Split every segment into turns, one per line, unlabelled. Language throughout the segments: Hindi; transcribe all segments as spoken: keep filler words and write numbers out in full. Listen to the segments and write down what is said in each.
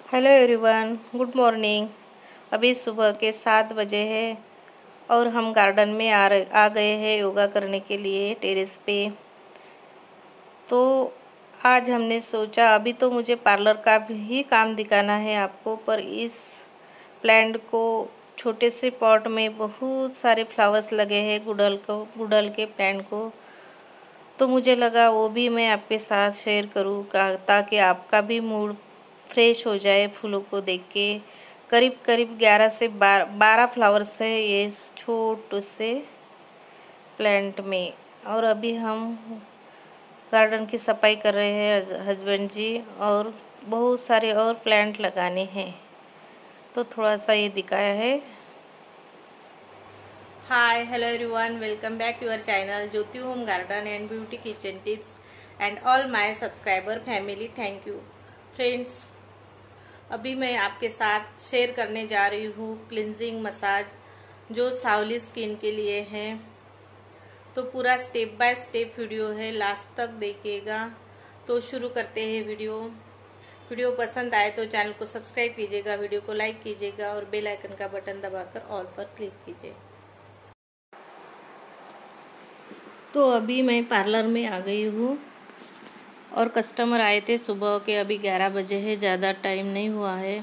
Hello everyone, good morning. अभी सुबह के सात बजे है और हम गार्डन में आ रहे आ गए हैं योगा करने के लिए टेरेस पे। तो आज हमने सोचा, अभी तो मुझे पार्लर का भी काम दिखाना है आपको, पर इस प्लांट को छोटे से पॉट में बहुत सारे फ्लावर्स लगे हैं गुड़हल को गुड़हल के प्लांट को। तो मुझे लगा वो भी मैं आपके साथ शेयर करूँ ताकि आपका भी मूड फ्रेश हो जाए फूलों को देख के। करीब करीब ग्यारह से बारह फ्लावर्स है ये छोटे से प्लांट में। और अभी हम गार्डन की सफाई कर रहे हैं हस्बैंड जी, और बहुत सारे और प्लांट लगाने हैं, तो थोड़ा सा ये दिखाया है। Hi hello everyone, welcome back your channel Jyoti home garden and beauty kitchen tips and all my subscriber family, thank you friends. अभी मैं आपके साथ शेयर करने जा रही हूँ क्लिनजिंग मसाज, जो सावली स्किन के लिए है। तो पूरा स्टेप बाय स्टेप वीडियो है, लास्ट तक देखिएगा। तो शुरू करते हैं वीडियो। वीडियो पसंद आए तो चैनल को सब्सक्राइब कीजिएगा, वीडियो को लाइक कीजिएगा और बेल आइकन का बटन दबाकर ऑल पर क्लिक कीजिए। तो अभी मैं पार्लर में आ गई हूँ और कस्टमर आए थे सुबह के। अभी ग्यारह बजे है, ज़्यादा टाइम नहीं हुआ है।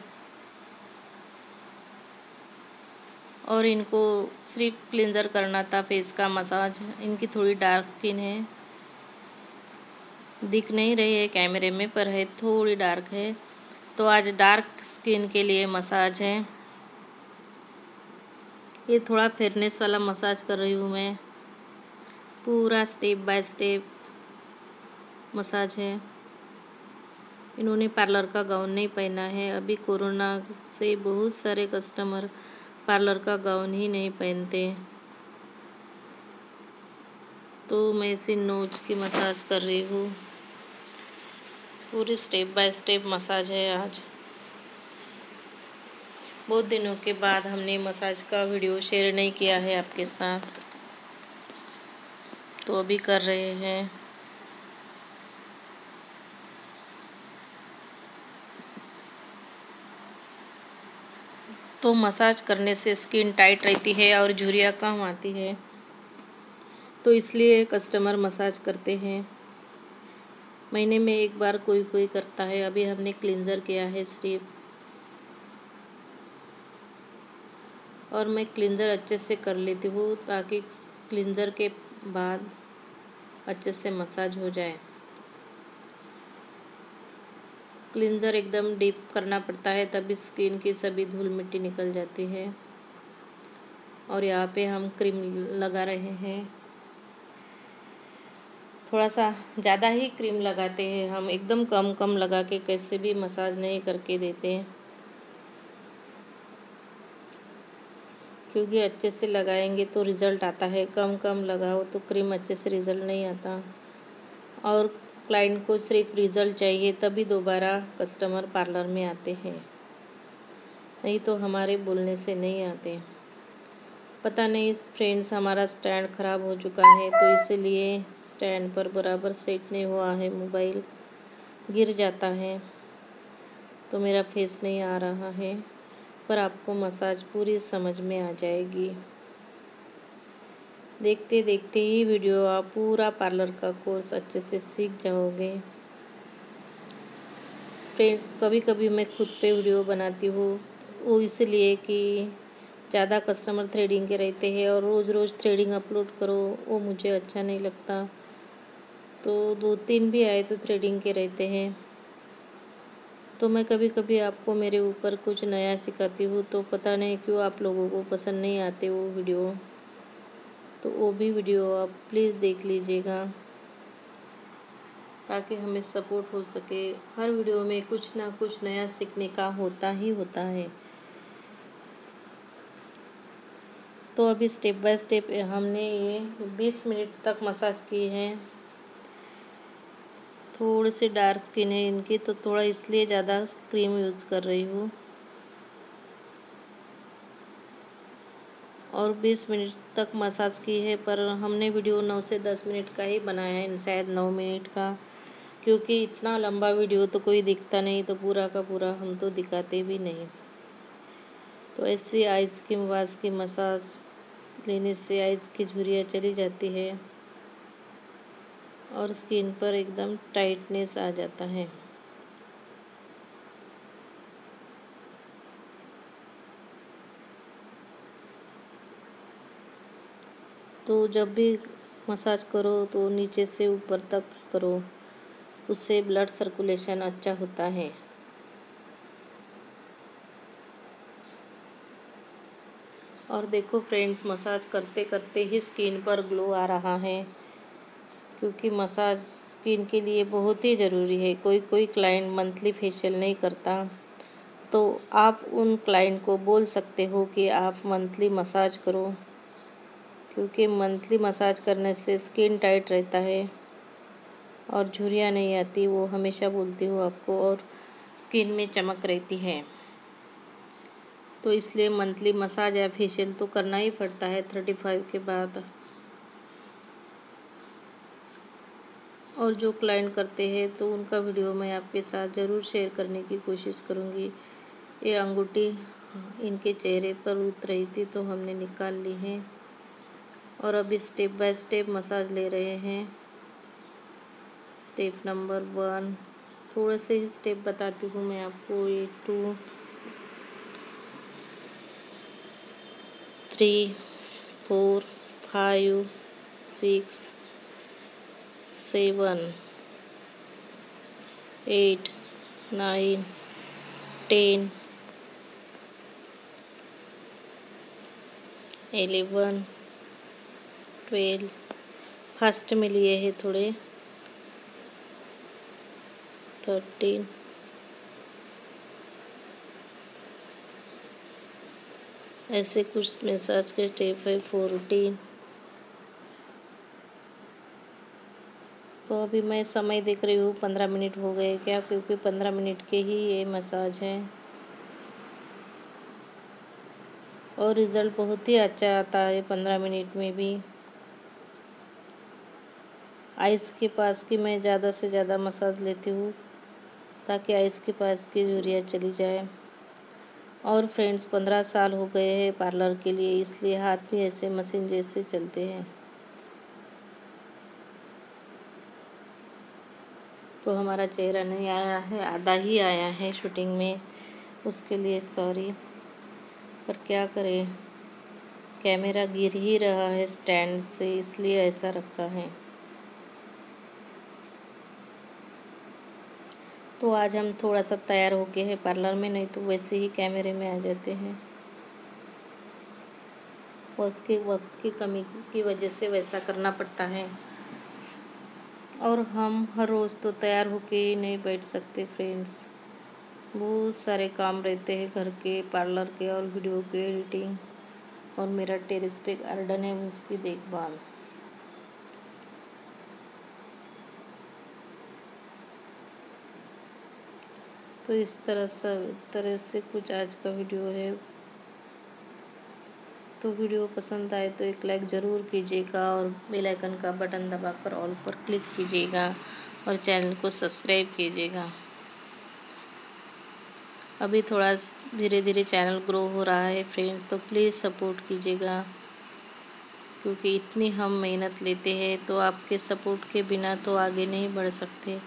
और इनको सिर्फ क्लींजर करना था, फेस का मसाज। इनकी थोड़ी डार्क स्किन है, दिख नहीं रही है कैमरे में, पर है थोड़ी डार्क है। तो आज डार्क स्किन के लिए मसाज है। ये थोड़ा फेयरनेस वाला मसाज कर रही हूँ मैं। पूरा स्टेप बाय स्टेप मसाज है। इन्होंने पार्लर का गाउन नहीं पहना है। अभी कोरोना से बहुत सारे कस्टमर पार्लर का गाउन ही नहीं पहनते। तो मैं इसी नोज की मसाज कर रही हूँ। पूरी स्टेप बाय स्टेप मसाज है आज। बहुत दिनों के बाद हमने मसाज का वीडियो शेयर नहीं किया है आपके साथ, तो अभी कर रहे हैं। तो मसाज करने से स्किन टाइट रहती है और झुर्रियाँ कम आती है, तो इसलिए कस्टमर मसाज करते हैं। महीने में एक बार कोई कोई करता है। अभी हमने क्लींजर किया है सिर्फ, और मैं क्लींजर अच्छे से कर लेती हूँ ताकि क्लींजर के बाद अच्छे से मसाज हो जाए। क्लींजर एकदम डीप करना पड़ता है, तभी स्किन की सभी धूल मिट्टी निकल जाती है। और यहाँ पे हम क्रीम लगा रहे हैं। थोड़ा सा ज़्यादा ही क्रीम लगाते हैं हम, एकदम कम कम लगा के कैसे भी मसाज नहीं करके देते हैं, क्योंकि अच्छे से लगाएंगे तो रिज़ल्ट आता है। कम कम लगाओ तो क्रीम अच्छे से रिज़ल्ट नहीं आता। और क्लाइंट को सिर्फ रिज़ल्ट चाहिए, तभी दोबारा कस्टमर पार्लर में आते हैं, नहीं तो हमारे बोलने से नहीं आते। पता नहीं फ्रेंड्स, हमारा स्टैंड ख़राब हो चुका है, तो इसीलिए स्टैंड पर बराबर सेट नहीं हुआ है। मोबाइल गिर जाता है तो मेरा फेस नहीं आ रहा है, पर आपको मसाज पूरी समझ में आ जाएगी। देखते देखते ही वीडियो आप पूरा पार्लर का कोर्स अच्छे से सीख जाओगे। फ्रेंड्स, कभी कभी मैं खुद पे वीडियो बनाती हूँ, वो इसलिए कि ज़्यादा कस्टमर थ्रेडिंग के रहते हैं और रोज़ रोज़ थ्रेडिंग अपलोड करो, वो मुझे अच्छा नहीं लगता। तो दो तीन भी आए तो थ्रेडिंग के रहते हैं। तो मैं कभी कभी आपको मेरे ऊपर कुछ नया सिखाती हूँ, तो पता नहीं क्यों आप लोगों को पसंद नहीं आते वो वीडियो। तो वो भी वीडियो आप प्लीज़ देख लीजिएगा, ताकि हमें सपोर्ट हो सके। हर वीडियो में कुछ ना कुछ नया सीखने का होता ही होता है। तो अभी स्टेप बाय स्टेप हमने ये बीस मिनट तक मसाज की है। थोड़ी सी डार्क स्किन है इनकी, तो थोड़ा इसलिए ज़्यादा क्रीम यूज़ कर रही हूँ। और बीस मिनट तक मसाज की है, पर हमने वीडियो नौ से दस मिनट का ही बनाया है, शायद नौ मिनट का, क्योंकि इतना लंबा वीडियो तो कोई दिखता नहीं, तो पूरा का पूरा हम तो दिखाते भी नहीं। तो ऐसे आइज़ की वास की मसाज लेने से आइज़ की झुर्रियाँ चली जाती है और स्किन पर एकदम टाइटनेस आ जाता है। तो जब भी मसाज करो तो नीचे से ऊपर तक करो, उससे ब्लड सर्कुलेशन अच्छा होता है। और देखो फ्रेंड्स, मसाज करते करते ही स्किन पर ग्लो आ रहा है, क्योंकि मसाज स्किन के लिए बहुत ही ज़रूरी है। कोई कोई क्लाइंट मंथली फेशियल नहीं करता, तो आप उन क्लाइंट को बोल सकते हो कि आप मंथली मसाज करो, क्योंकि मंथली मसाज करने से स्किन टाइट रहता है और झुर्रियाँ नहीं आती। वो हमेशा बोलती हूँ आपको, और स्किन में चमक रहती है। तो इसलिए मंथली मसाज या फेशियल तो करना ही पड़ता है थर्टी फाइव के बाद। और जो क्लाइंट करते हैं तो उनका वीडियो मैं आपके साथ ज़रूर शेयर करने की कोशिश करूँगी। ये अंगूठी इनके चेहरे पर उतर रही थी, तो हमने निकाल ली है और अभी स्टेप बाय स्टेप मसाज ले रहे हैं। स्टेप नंबर वन, थोड़े से ही स्टेप बताती हूँ मैं आपको। ये two, three, four, five, six, seven, eight, nine, ten, eleven, twelve, first में लिए हैं थोड़े, थर्टीन, ऐसे कुछ मसाज के स्टेप है, फोर्टीन। तो अभी मैं समय देख रही हूँ पंद्रह मिनट हो गए क्या, क्योंकि पंद्रह मिनट के ही ये मसाज है और रिज़ल्ट बहुत ही अच्छा आता है पंद्रह मिनट में भी। आइज़ के पास की मैं ज़्यादा से ज़्यादा मसाज लेती हूँ, ताकि आइज़ के पास की झुर्रियाँ चली जाए। और फ्रेंड्स, पंद्रह साल हो गए हैं पार्लर के लिए, इसलिए हाथ भी ऐसे मशीन जैसे चलते हैं। तो हमारा चेहरा नहीं आया है, आधा ही आया है शूटिंग में, उसके लिए सॉरी। पर क्या करें, कैमरा गिर ही रहा है स्टैंड से, इसलिए ऐसा रखा है। तो आज हम थोड़ा सा तैयार होके हैं पार्लर में, नहीं तो वैसे ही कैमरे में आ जाते हैं। वक्त की वक्त की कमी की वजह से वैसा करना पड़ता है, और हम हर रोज़ तो तैयार होके ही नहीं बैठ सकते फ्रेंड्स। बहुत सारे काम रहते हैं घर के, पार्लर के और वीडियो के एडिटिंग, और मेरा टेरेस पे गार्डन है, उसकी देखभाल। तो इस तरह से तरह से कुछ आज का वीडियो है। तो वीडियो पसंद आए तो एक लाइक ज़रूर कीजिएगा, और बेल आइकन का बटन दबाकर ऑल पर क्लिक कीजिएगा, और चैनल को सब्सक्राइब कीजिएगा। अभी थोड़ा धीरे धीरे चैनल ग्रो हो रहा है फ्रेंड्स, तो प्लीज़ सपोर्ट कीजिएगा, क्योंकि इतनी हम मेहनत लेते हैं, तो आपके सपोर्ट के बिना तो आगे नहीं बढ़ सकते।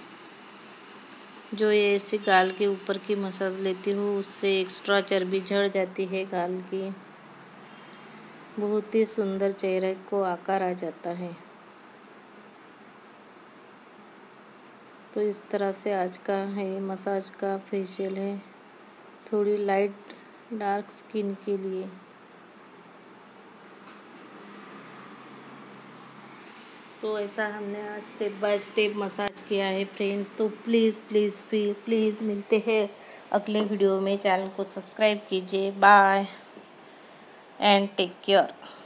जो ये ऐसे गाल के ऊपर की मसाज लेती हूँ, उससे एक्स्ट्रा चर्बी झड़ जाती है गाल की, बहुत ही सुंदर चेहरे को आकार आ जाता है। तो इस तरह से आज का है मसाज का फेशियल है, थोड़ी लाइट डार्क स्किन के लिए। तो ऐसा हमने आज स्टेप बाय स्टेप मसाज किया है फ्रेंड्स। तो प्लीज़ प्लीज़ प्लीज़ प्लीज़ मिलते हैं अगले वीडियो में। चैनल को सब्सक्राइब कीजिए। Bye and take care.